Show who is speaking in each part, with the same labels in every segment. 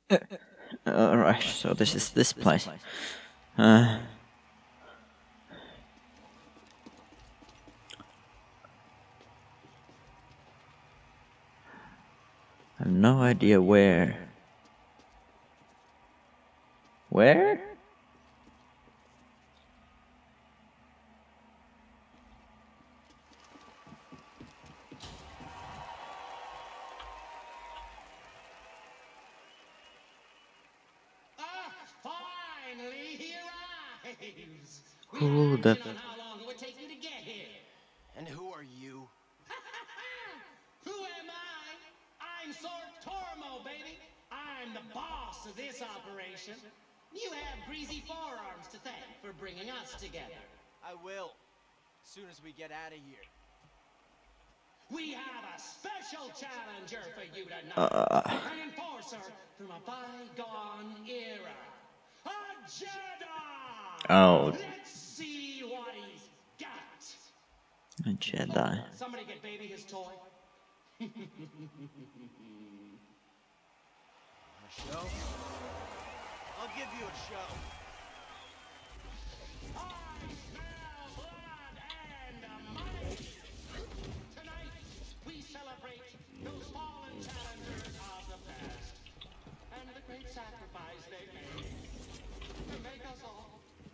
Speaker 1: Alright, so this is this place. I have no idea where. Where?
Speaker 2: Finally, he arrives.
Speaker 1: Who the
Speaker 2: How long it would take you to get here?
Speaker 3: And who are you?
Speaker 2: Who am I? I'm Sork Tormo, baby. I'm the boss of this operation. You have greasy forearms to thank for bringing us together.
Speaker 3: I will. As soon as we get out of here.
Speaker 2: We have a special challenger for you tonight. An enforcer from a bygone era. A Jedi!
Speaker 1: Oh.
Speaker 2: Let's see what he's got.
Speaker 1: A Jedi.
Speaker 2: Somebody get baby his toy.
Speaker 3: A show? I'll give you a show.
Speaker 2: I smell blood and might. Tonight, we celebrate those fallen challengers of the past and the great sacrifice they made to make us all.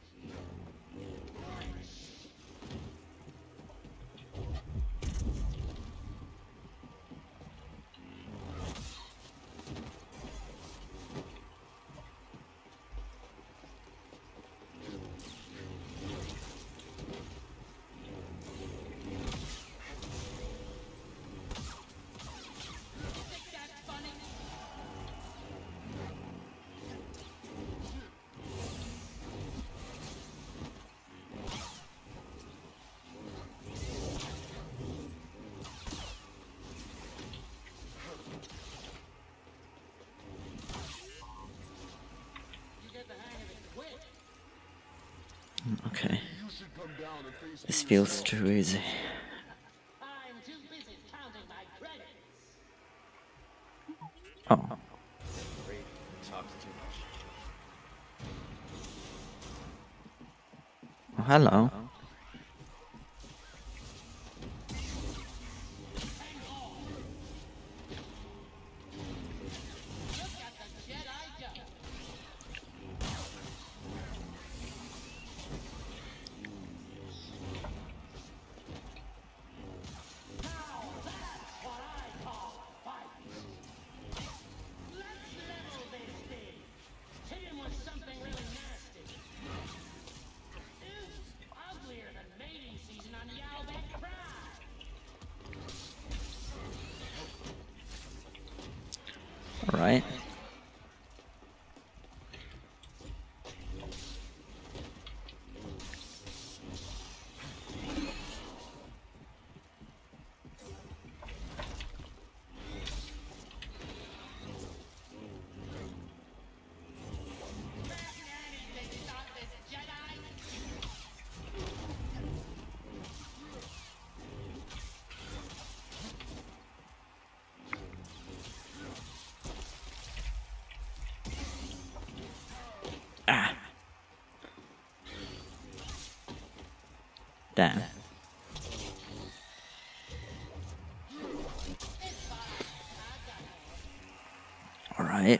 Speaker 1: Okay. This feels too easy.
Speaker 2: I'm too busy counting my credits.
Speaker 1: Oh.
Speaker 3: Afraid he talks too much.
Speaker 1: Oh, hello.
Speaker 2: Look at the Jedi go. Now that's what I call a fight. Let's level this thing. Hit him with something really nasty. It's uglier than mating season on Yalbek Pride.
Speaker 1: Alright.
Speaker 2: Anything to stop this Jedi.
Speaker 1: Ah. Damn. Alright.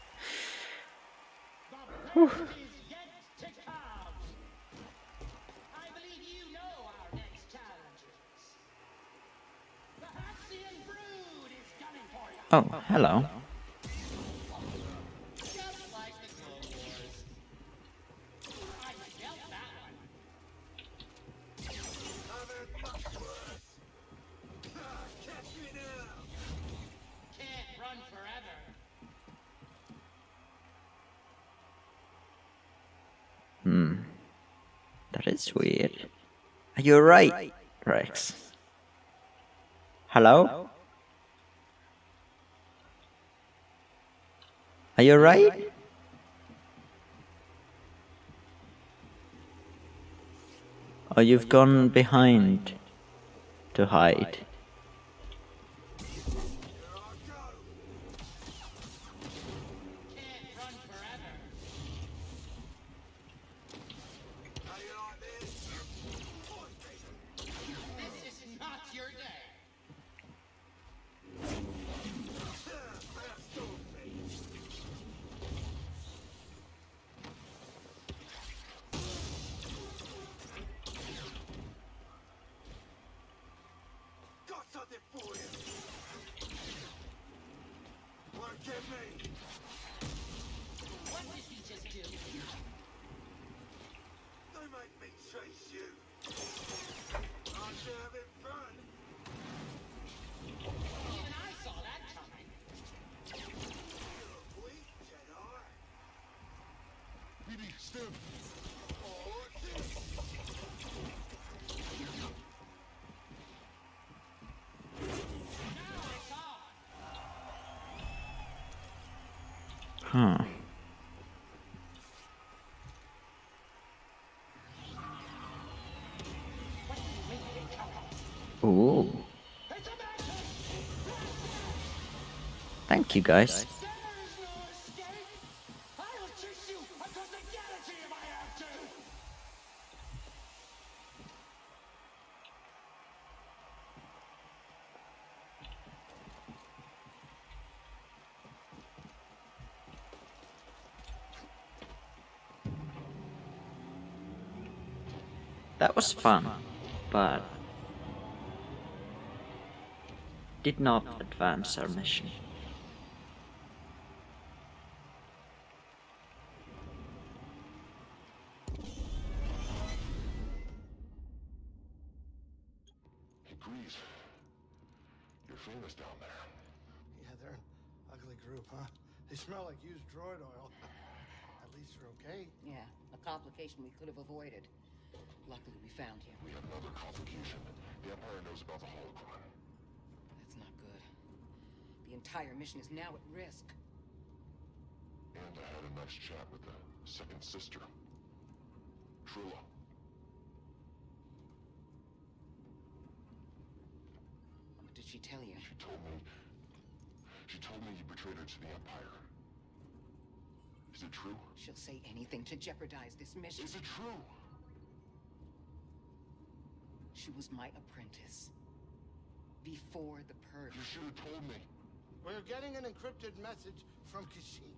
Speaker 2: The best is yet to come. I believe you know our next challengers. The Haxian Brood is coming for you.
Speaker 1: Oh, hello.
Speaker 2: Just like the Clone Wars. I felt that one. Can't run forever.
Speaker 1: That is weird. Are you right, Rex? Hello? Are you right? Or you've gone behind to hide?
Speaker 2: Can't
Speaker 1: Huh. Ooh. Thank you, guys.
Speaker 2: There is no escape! I'll chase you across the galaxy if I have to!
Speaker 1: That was fun, but did not advance our mission.
Speaker 4: Hey, Grease. You're famous down there.
Speaker 5: Yeah, they're an ugly group, huh? They smell like used droid oil. At least they're okay.
Speaker 6: Yeah, a complication we could have avoided. Luckily, we found you.
Speaker 4: We have another complication. The Empire knows about the holocron.
Speaker 6: That's not good. The entire mission is now at risk.
Speaker 4: And I had a nice chat with the second sister, Trilla.
Speaker 6: What did she tell you?
Speaker 4: She told me you betrayed her to the Empire. Is it true?
Speaker 6: She'll say anything to jeopardize this mission.
Speaker 4: Is it true?
Speaker 6: She was my apprentice. Before the Purge.
Speaker 4: You should have told me.
Speaker 5: We're getting an encrypted message from Kashyyyk.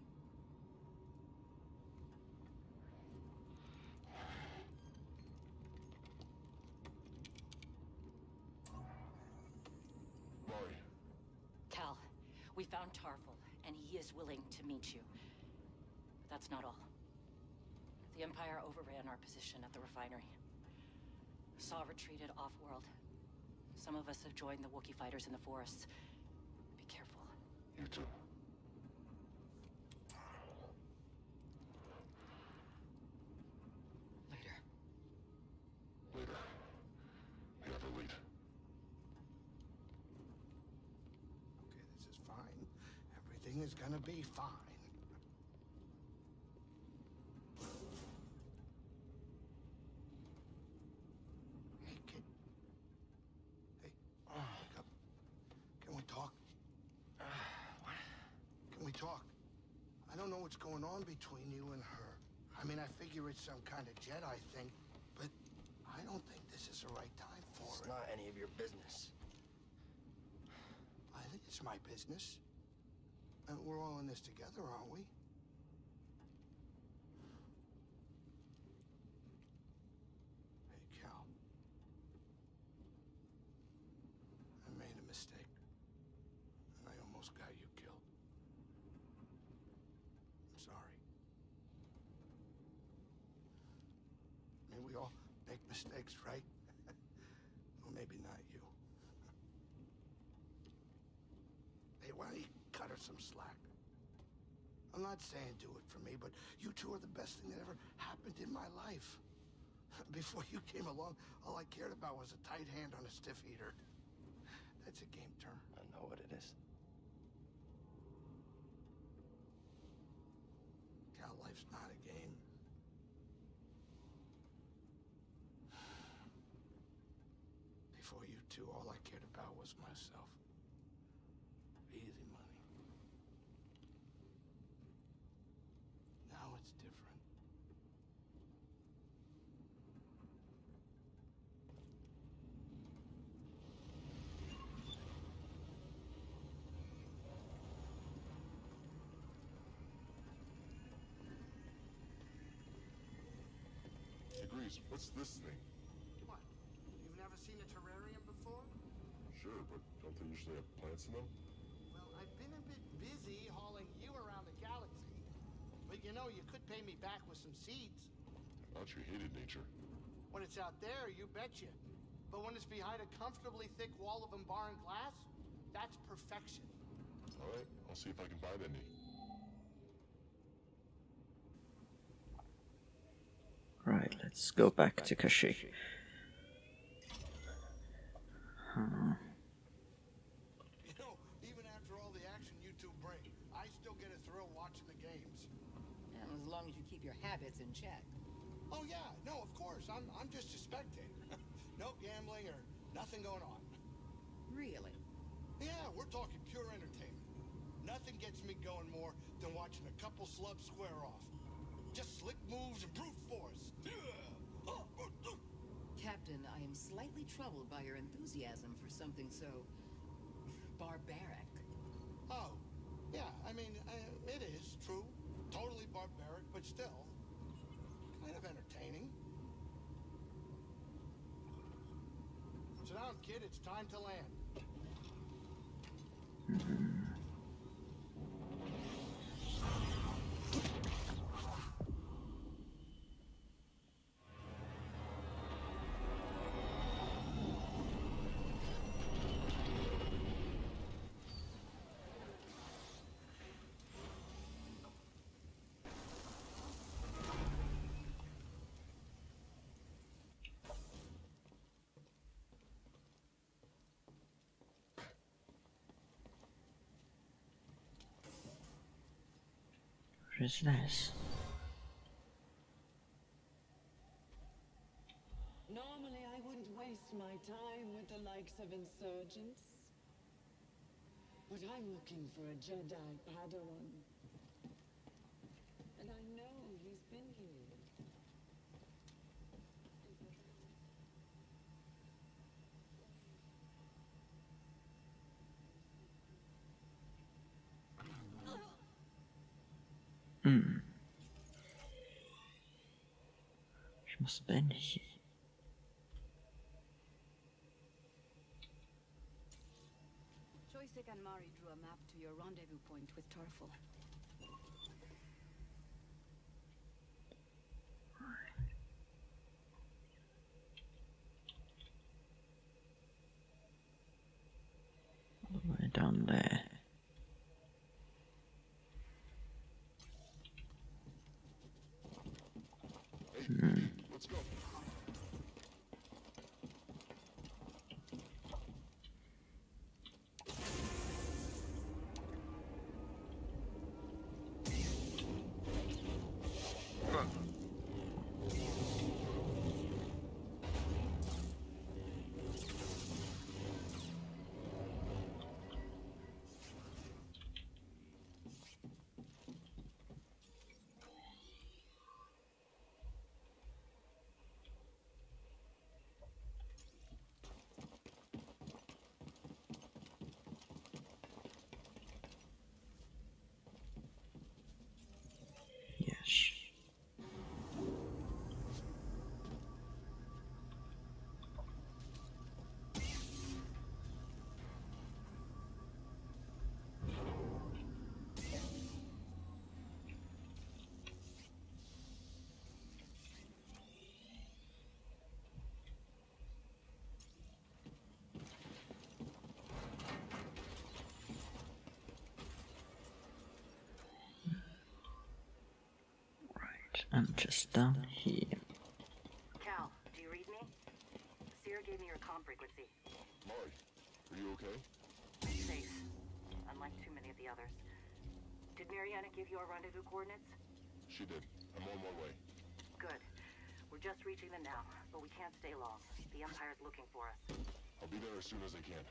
Speaker 4: Mari,
Speaker 7: Cal, we found Tarful, and he is willing to meet you. But that's not all. The Empire overran our position at the refinery. Saw retreated off-world. Some of us have joined the Wookiee fighters in the forests. Be careful.
Speaker 4: you too.
Speaker 6: Later.
Speaker 4: Later. You have to lead.
Speaker 5: Okay, this is fine. Everything is gonna be fine. Hey, kid. Hey, wake up. Can we talk? What? Can we talk? I don't know what's going on between you and her. I mean, I figure it's some kind of Jedi thing, but I don't think this is the right time for
Speaker 3: It's
Speaker 5: it.
Speaker 3: not any of your business.
Speaker 5: I think it's my business. And we're all in this together, aren't we? Hey, Cal. I made a mistake. And I almost got you killed. I'm sorry. I mean, we all make mistakes, right? Well, maybe not you. Hey, why don't you cut her some slack? I'm not saying do it for me, but you two are the best thing that ever happened in my life. Before you came along, all I cared about was a tight hand on a stiff heater. That's a game term.
Speaker 3: I know what it is.
Speaker 5: Cal, life's not a game. Before you two, all I cared about was myself. Easy money. Now it's different.
Speaker 4: Hey, Grease, what's this thing?
Speaker 5: What? You've never seen a terrarium before?
Speaker 4: Sure, but don't they usually have plants in them?
Speaker 5: Well, I've been a bit busy hauling you around the galaxy. But you know, you could pay me back with some seeds.
Speaker 4: I thought you hated nature.
Speaker 5: When it's out there, you betcha. But when it's behind a comfortably thick wall of embarring glass, that's perfection.
Speaker 4: All right, I'll see if I can buy any.
Speaker 1: Right, let's go back to Kashyyyk. Huh.
Speaker 5: You know, even after all the action you two bring, I still get a thrill watching watching the games.
Speaker 6: And as long as you keep your habits in check.
Speaker 5: Oh yeah, no, of course. I'm just a spectator. No gambling or nothing going on.
Speaker 6: Really?
Speaker 5: Yeah, we're talking pure entertainment. Nothing gets me going more than watching a couple slubs square off. Just slick moves and brute force.
Speaker 6: Captain, I am slightly troubled by your enthusiasm for something so barbaric.
Speaker 5: Oh, yeah, I mean, it is true. Totally barbaric, but still kind of entertaining. Sit down, kid, it's time to land.
Speaker 1: What is this?
Speaker 8: Normally, I wouldn't waste my time with the likes of insurgents. But I'm looking for a Jedi Padawan. And I know he's been here.
Speaker 1: She must have been here.
Speaker 9: Choisek and Mari drew a map to your rendezvous point with Tarful.
Speaker 1: All the way down there.
Speaker 4: Let's go.
Speaker 1: Yes. I'm just down here.
Speaker 7: Cal, do you read me? Seer gave me your comm frequency.
Speaker 4: Mari, are you okay?
Speaker 7: Safe, unlike too many of the others. Did Mariana give you our rendezvous coordinates?
Speaker 4: She did. I'm on my way.
Speaker 7: Good. We're just reaching them now, but we can't stay long. The Empire's looking for us.
Speaker 4: I'll be there as soon as I can.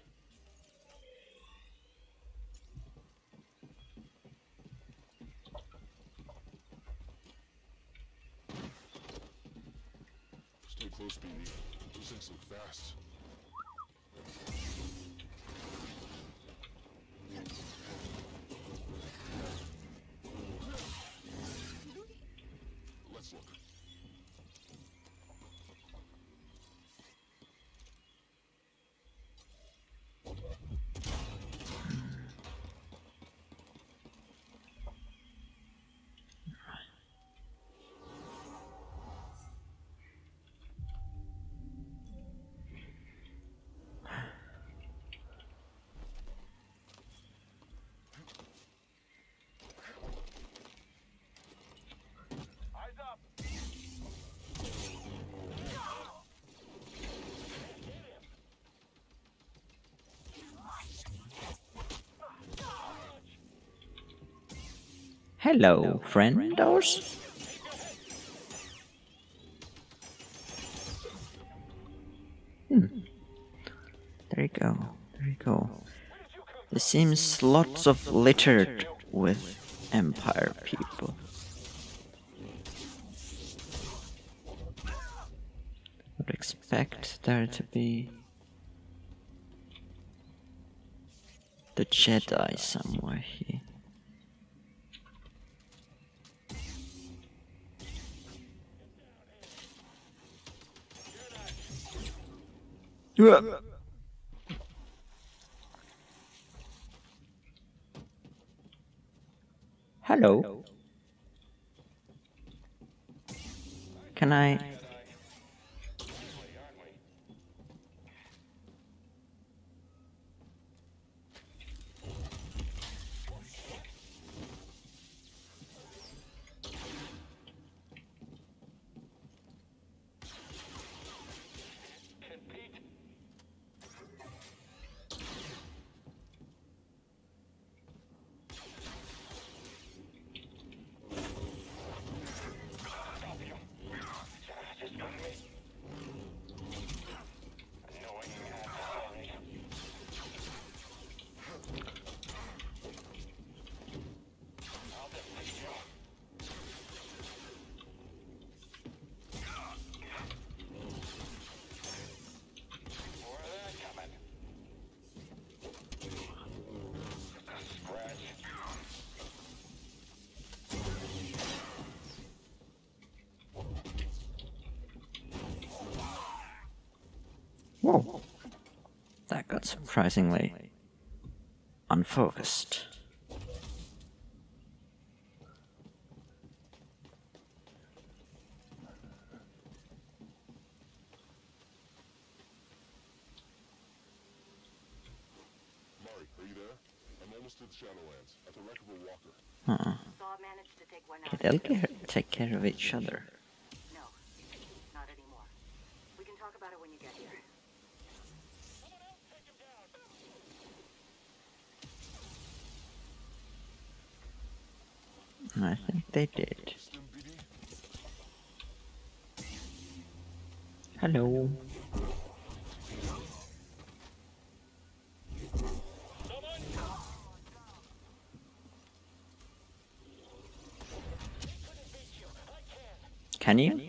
Speaker 4: Stay close, BD. Those things look fast. Let's look.
Speaker 1: Hello, friendos. There you go. There you go. There seems lots of littered with Empire people. Would expect there to be the Jedi somewhere here. Hello. Can I? Whoa. That got surprisingly unfocused.
Speaker 4: Mari, are you there? I'm almost to the Shadowlands, at the wreck of a walker.
Speaker 7: Saw managed to take one out.
Speaker 1: They'll take care of each other.
Speaker 7: No, not anymore. We can talk about it when you get here.
Speaker 1: I think they did. Hello. Can you?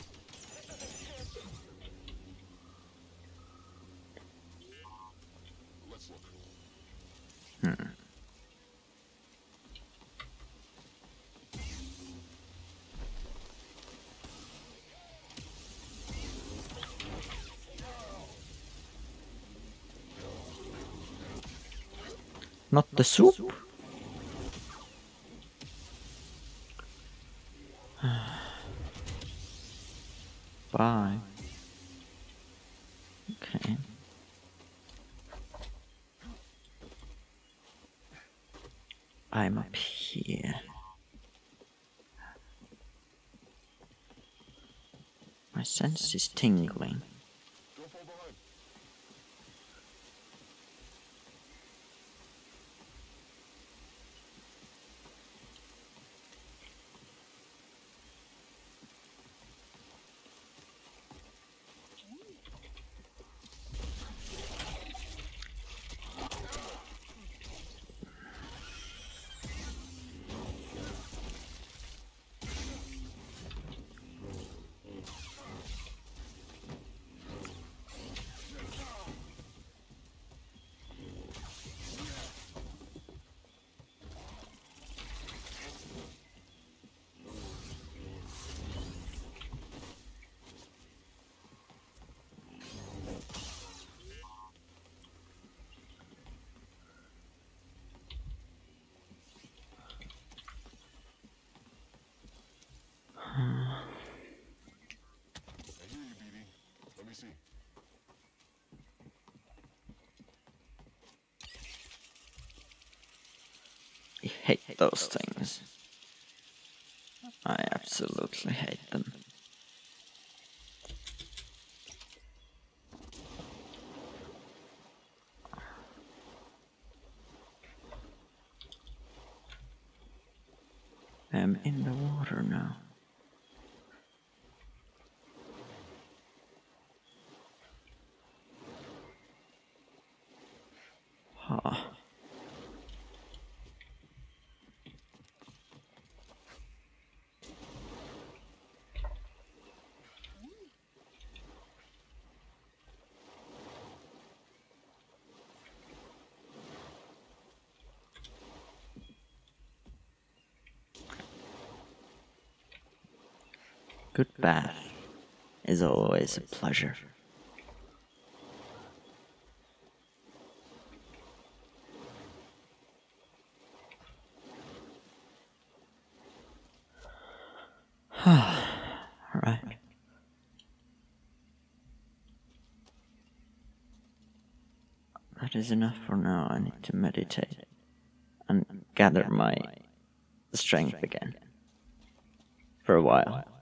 Speaker 4: Let's look.
Speaker 1: Not the soup? Bye. Okay. I'm up here. My sense is tingling.
Speaker 4: Don't fall behind. I hear you, BD. Let me see.
Speaker 1: I hate those things. I absolutely hate them. I am in the water now. Ah. Good bath is always a pleasure. Alright. That is enough for now. I need to meditate and gather my strength again. For a while.